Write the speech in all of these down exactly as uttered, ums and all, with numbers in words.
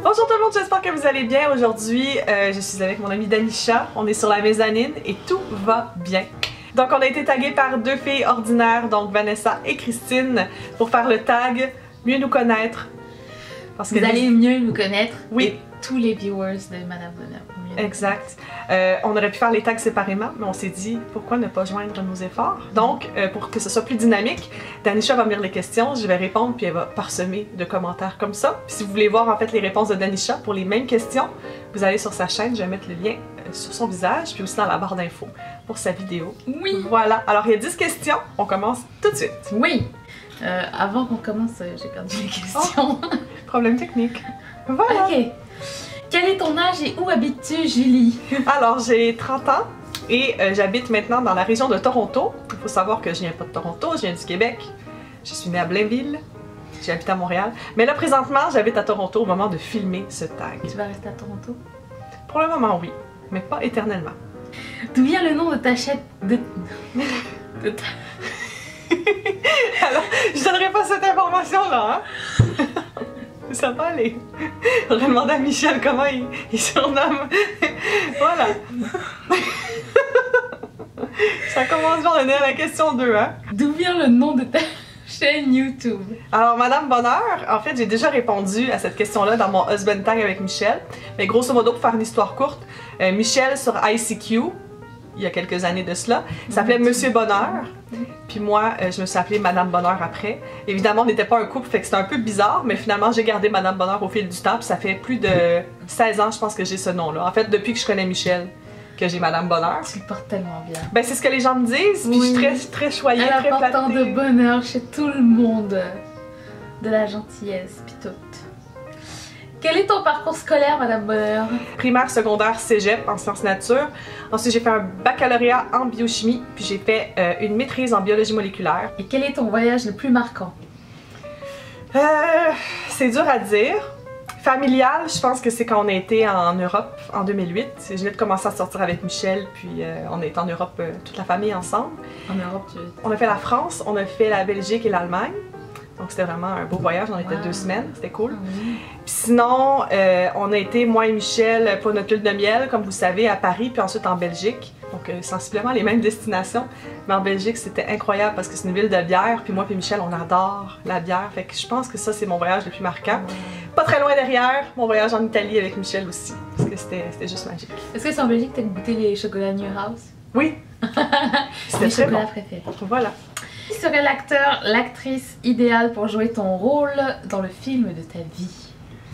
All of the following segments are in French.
Bonjour tout le monde, j'espère que vous allez bien. Aujourd'hui, euh, je suis avec mon amie Danisha. On est sur la mezzanine et tout va bien. Donc on a été tagués par deux filles ordinaires, donc Vanessa et Christine, pour faire le tag Mieux nous connaître. Parce que vous allez mieux nous connaître. Oui. Et tous les viewers de Madame Bonheur. Exact. Euh, on aurait pu faire les tags séparément, mais on s'est dit pourquoi ne pas joindre nos efforts. Donc, euh, pour que ce soit plus dynamique, Danisha va me lire les questions, je vais répondre, puis elle va parsemer de commentaires comme ça. Puis si vous voulez voir en fait les réponses de Danisha pour les mêmes questions, vous allez sur sa chaîne, je vais mettre le lien euh, sur son visage, puis aussi dans la barre d'infos pour sa vidéo. Oui! Voilà, alors il y a dix questions, on commence tout de suite. Oui! Euh, avant qu'on commence, euh, j'ai perdu les questions. Oh, problème technique. Voilà! Ok. Quel est ton âge et où habites-tu, Julie? Alors, j'ai trente ans et euh, j'habite maintenant dans la région de Toronto. Il faut savoir que je viens pas de Toronto, je viens du Québec. Je suis née à Blainville. J'ai habité à Montréal. Mais là, présentement, j'habite à Toronto au moment de filmer ce tag. Tu vas rester à Toronto? Pour le moment, oui. Mais pas éternellement. D'où vient le nom de ta chaîne? De... de ta... Alors, je donnerai pas cette information-là, hein? Ça va aller. On va demander à Michel comment il, il surnomme. Voilà. Ça commence bien, on est à la question deux, hein? D'où vient le nom de ta chaîne YouTube? Alors, Madame Bonheur, en fait, j'ai déjà répondu à cette question-là dans mon Husband Tag avec Michel. Mais grosso modo, pour faire une histoire courte, euh, Michel sur I C Q, il y a quelques années de cela, s'appelait Monsieur Bonheur. Puis moi, euh, je me suis appelée Madame Bonheur après. Évidemment, on n'était pas un couple, fait que c'était un peu bizarre, mais finalement, j'ai gardé Madame Bonheur au fil du temps, puis ça fait plus de seize ans, je pense, que j'ai ce nom-là. En fait, depuis que je connais Michel, que j'ai Madame Bonheur. Tu le portes tellement bien. Ben, c'est ce que les gens me disent, puis Oui. je suis très, très choyée, Elle très apporte tant flattée. de bonheur chez tout le monde. De la gentillesse, pis tout. Quel est ton parcours scolaire, Madame Bonheur? Primaire, secondaire, cégep en sciences nature. Ensuite, j'ai fait un baccalauréat en biochimie, puis j'ai fait euh, une maîtrise en biologie moléculaire. Et quel est ton voyage le plus marquant? Euh, c'est dur à dire. Familial, je pense que c'est quand on a été en Europe en deux mille huit. Je venais de commencer à sortir avec Michel, puis euh, on est en Europe, euh, toute la famille ensemble. En Europe, tu veux... On a fait la France, on a fait la Belgique et l'Allemagne. Donc c'était vraiment un beau voyage, on était Wow. deux semaines, c'était cool. Oui. Puis sinon, euh, on a été, moi et Michel, pour notre lune de miel, comme vous savez, à Paris, puis ensuite en Belgique. Donc euh, sensiblement les mêmes destinations. Mais en Belgique, c'était incroyable parce que c'est une ville de bière, puis moi et Michel, on adore la bière. Fait que je pense que ça, c'est mon voyage le plus marquant. Pas très loin derrière, mon voyage en Italie avec Michel aussi, parce que c'était juste magique. Est-ce que c'est en Belgique que t'as goûté les chocolats New House? Oui! C'était Mes très chocolats bon. préférés. Voilà. Qui serait l'acteur, l'actrice idéale pour jouer ton rôle dans le film de ta vie?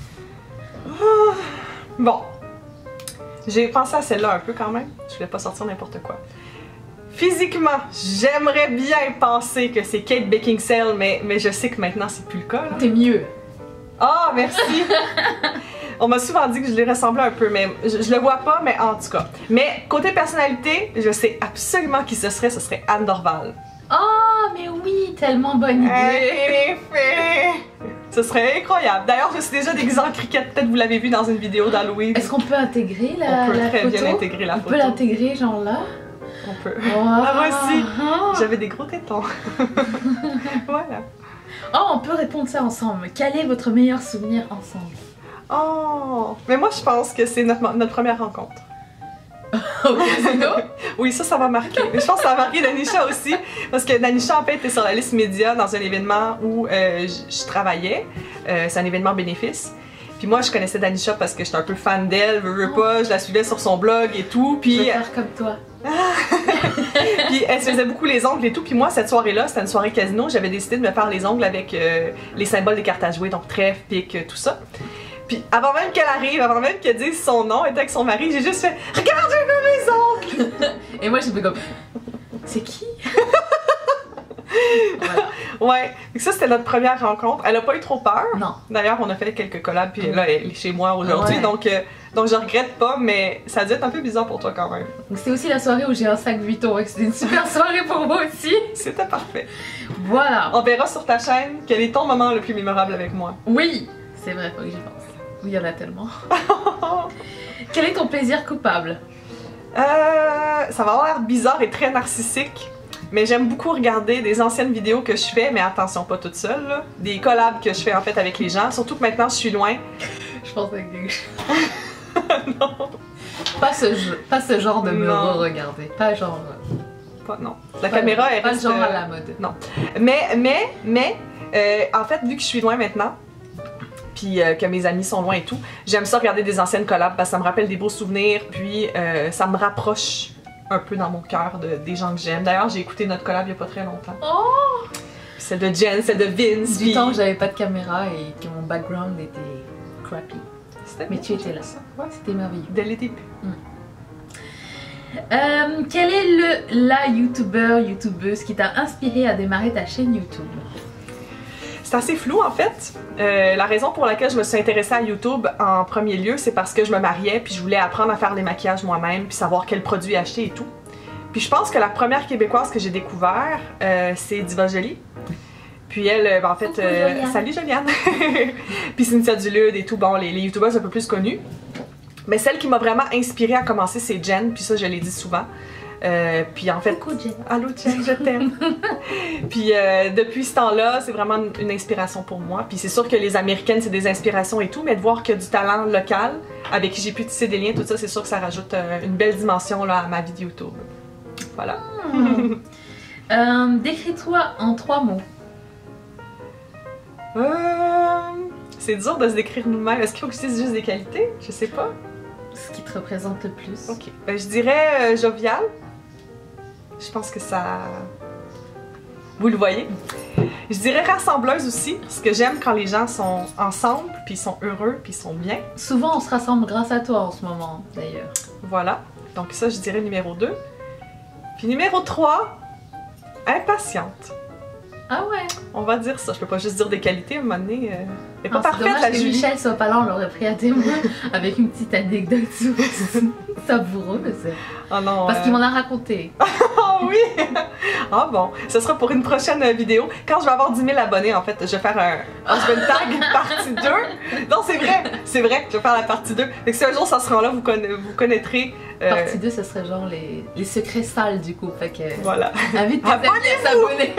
Bon. J'ai pensé à celle-là un peu quand même. Je voulais pas sortir n'importe quoi. Physiquement, j'aimerais bien penser que c'est Kate Beckinsale, mais, mais je sais que maintenant c'est plus le cas. T'es mieux. Ah, oh, merci! On m'a souvent dit que je lui ressemblais un peu, mais je, je le vois pas, mais en tout cas. Mais côté personnalité, je sais absolument qui ce serait, ce serait Anne Dorval. Oh, mais oui, tellement bonne idée. Ce serait incroyable. D'ailleurs, je suis déjà déguisée en cricket, peut-être vous l'avez vu dans une vidéo d'Halloween. Est-ce qu'on peut intégrer la, On peut la très photo? bien intégrer la On photo. peut l'intégrer genre là? On peut. Oh. Ah, moi aussi, Oh. j'avais des gros tétons. Voilà. Oh, on peut répondre ça ensemble. Quel est votre meilleur souvenir ensemble? Oh! Mais moi, je pense que c'est notre, notre première rencontre. Au casino? Oui, ça, ça m'a marqué. Mais je pense que ça a marqué Danisha aussi. Parce que Danisha, en fait, était sur la liste média dans un événement où euh, je, je travaillais. Euh, c'est un événement bénéfice. Puis moi, je connaissais Danisha parce que j'étais un peu fan d'elle, veux, veux pas, je la suivais sur son blog et tout. Puis Je vais faire comme toi. Puis elle se faisait beaucoup les ongles et tout. Puis moi, cette soirée-là, c'était une soirée casino. J'avais décidé de me faire les ongles avec euh, les symboles des cartes à jouer, donc trèfle, pique, tout ça. Puis avant même qu'elle arrive, avant même qu'elle dise son nom, elle était avec son mari, j'ai juste fait « Regarde, j'ai vu mes ongles! » Et moi, j'ai fait comme... C'est qui? Voilà. Ouais, donc ça c'était notre première rencontre. Elle a pas eu trop peur. Non. D'ailleurs, on a fait quelques collabs, puis là, elle est chez moi aujourd'hui. Ouais. Donc, euh, donc je regrette pas, mais ça a dû être un peu bizarre pour toi quand même. C'était aussi la soirée où j'ai un sac Vuitton. C'était une super soirée pour moi aussi. C'était parfait. Voilà. On verra sur ta chaîne quel est ton moment le plus mémorable avec moi. Oui, c'est vrai, faut que j'y pense. Oui, il y en a tellement. Quel est ton plaisir coupable? Euh, ça va avoir l'air bizarre et très narcissique, mais j'aime beaucoup regarder des anciennes vidéos que je fais, mais attention, pas toute seule, là. Des collabs que je fais en fait avec les gens, surtout que maintenant je suis loin. Je pense à quelque chose. Non. Pas ce, jeu, pas ce genre de me Non. re-regarder. Pas genre. Pas, non. La pas, caméra est Pas reste, le genre euh, à la mode. Non. Mais, mais, mais, euh, en fait, vu que je suis loin maintenant, puis euh, que mes amis sont loin et tout, j'aime ça regarder des anciennes collabs parce que ça me rappelle des beaux souvenirs, puis euh, ça me rapproche un peu dans mon cœur de, des gens que j'aime. D'ailleurs, j'ai écouté notre collab il y a pas très longtemps. Oh! Celle de Jen, celle de Vince. Du puis- temps que j'avais pas de caméra et que mon background était crappy. C'était Mais bien, tu étais j'aime là. ça. Ouais. C'était merveilleux. Dès les débuts. Euh, quel est le la youtubeur, youtubeuse qui t'a inspiré à démarrer ta chaîne YouTube? C'est assez flou en fait. Euh, la raison pour laquelle je me suis intéressée à YouTube en premier lieu, c'est parce que je me mariais puis je voulais apprendre à faire des maquillages moi-même puis savoir quels produits acheter et tout. Puis je pense que la première québécoise que j'ai découvert, euh, c'est Diva Jolie. Puis elle, euh, ben, en fait, Coucou, euh, Joliane. salut Joliane! Puis Cynthia Dulude et tout, bon, les, les youtubeuses un peu plus connues. Mais celle qui m'a vraiment inspirée à commencer, c'est Jen, puis ça je l'ai dit souvent. Euh, puis en fait, Coucou Jen. allô Jen, je t'aime. Puis euh, depuis ce temps-là, c'est vraiment une, une inspiration pour moi. Puis c'est sûr que les Américaines, c'est des inspirations et tout, mais de voir qu'il y a du talent local avec qui j'ai pu tisser des liens, tout ça, c'est sûr que ça rajoute euh, une belle dimension là, à ma vie de YouTube. Voilà. Hmm. Euh, Décris-toi en trois mots. Euh, c'est dur de se décrire nous-mêmes. Est-ce qu'il faut que je dise juste des qualités? Je sais pas. Ce qui te représente le plus. Ok. Ben, je dirais euh, jovial. Je pense que ça... Vous le voyez. Je dirais rassembleuse aussi, parce que j'aime quand les gens sont ensemble, puis ils sont heureux, puis ils sont bien. Souvent on se rassemble grâce à toi en ce moment d'ailleurs. Voilà. Donc ça, je dirais numéro deux. Puis numéro trois, impatiente. Ah ouais. On va dire ça. Je peux pas juste dire des qualités, à un moment donné. Euh... Elle est pas Ah, c'est parfaite, dommage la que Julie. Michel soit pas là, on l'aurait pris à témoin avec une petite anecdote savoureuse. Oh non. Parce euh, qu'il m'en a raconté. Oh oui! Ah bon, ce sera pour une prochaine euh, vidéo. Quand je vais avoir dix mille abonnés, en fait, je vais faire un husband tag partie deux. Non, c'est vrai, c'est vrai, je vais faire la partie deux. Fait que si un jour ça se rend là, vous, conna vous connaîtrez... euh, Partie deux, ce serait genre les, les secrets sales du coup. Fait que Voilà. invite tes amis à s'abonner.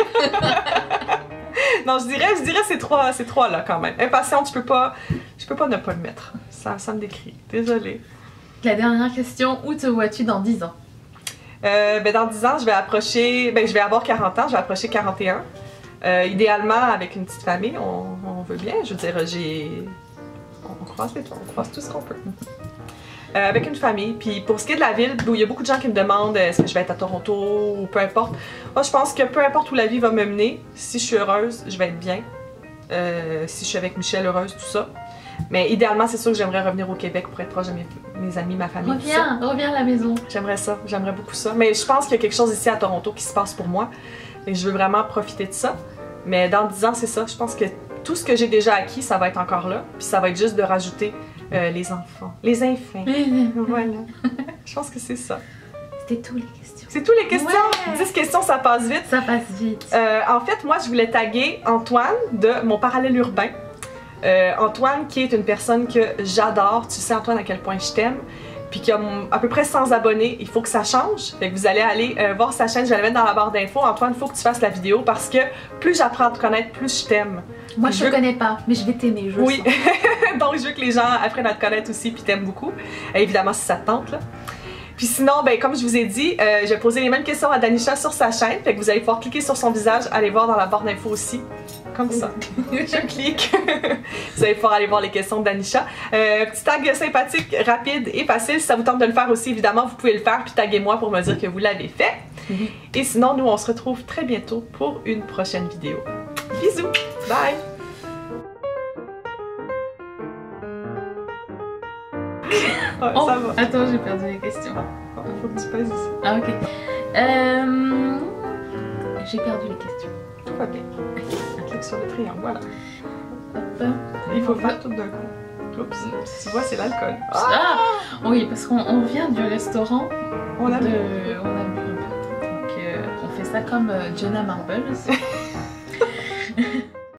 Non, je dirais, je dirais ces trois, ces trois là quand même. Impatiente, je peux pas, je peux pas ne pas le mettre. Ça, ça me décrit. Désolée. La dernière question, où te vois-tu dans dix ans? Euh, ben dans dix ans, je vais approcher, ben je vais avoir quarante ans, je vais approcher quarante et un. Euh, idéalement, avec une petite famille, on, on veut bien. Je veux dire, j'ai... On, on croise les toits, on croise tout ce qu'on peut. Euh, avec une famille. Puis pour ce qui est de la ville, où il y a beaucoup de gens qui me demandent est-ce que je vais être à Toronto ou peu importe. Moi, je pense que peu importe où la vie va me mener, si je suis heureuse, je vais être bien. Euh, si je suis avec Michel, heureuse, tout ça. Mais idéalement, c'est sûr que j'aimerais revenir au Québec pour être proche de mes, mes amis, ma famille, tout ça. Reviens, reviens à la maison. J'aimerais ça, j'aimerais beaucoup ça. Mais je pense qu'il y a quelque chose ici à Toronto qui se passe pour moi. Et je veux vraiment profiter de ça. Mais dans dix ans, c'est ça. Je pense que tout ce que j'ai déjà acquis, ça va être encore là. Puis ça va être juste de rajouter euh, les enfants. Les enfants. Voilà. Je pense que c'est ça. C'était tout les questions. C'est toutes les questions. Ouais. dix questions, ça passe vite. Ça passe vite. Euh, en fait, moi, je voulais taguer Antoine de mon parallèle urbain. Euh, Antoine, qui est une personne que j'adore. Tu sais, Antoine, à quel point je t'aime. Puis qui a à peu près cent abonnés. Il faut que ça change. Fait que vous allez aller euh, voir sa chaîne. Je vais la mettre dans la barre d'infos. Antoine, il faut que tu fasses la vidéo parce que plus j'apprends à te connaître, plus je t'aime. Moi, je je te veux- connais pas, mais je vais t'aimer. Je Oui. le sens. Donc, je veux que les gens apprennent à te connaître aussi puis t'aiment beaucoup. Et évidemment, si ça te tente, là. Puis sinon, ben, comme je vous ai dit, euh, j'ai posé les mêmes questions à Danisha sur sa chaîne. Fait que vous allez pouvoir cliquer sur son visage, aller voir dans la barre d'infos aussi. Comme ça. Je clique. Vous allez pouvoir aller voir les questions de Danisha. Euh, petit tag sympathique, rapide et facile. Si ça vous tente de le faire aussi, évidemment, vous pouvez le faire. Puis taguez-moi pour me dire que vous l'avez fait. Mhm. Et sinon, nous, on se retrouve très bientôt pour une prochaine vidéo. Bisous. Bye. Ouais, Oh, ça va. attends, j'ai perdu les questions. Il faut que tu passes ici. Ah, ok. Euh... J'ai perdu les questions. Tout va bien. Clique sur le triangle, voilà. Hop. Il faut faire tout d'un coup. Oups. Tu vois, c'est l'alcool. Ah oui, parce qu'on on vient du restaurant. On a de... On a bu un peu. Donc, euh, on fait ça comme euh, Jenna Marbles.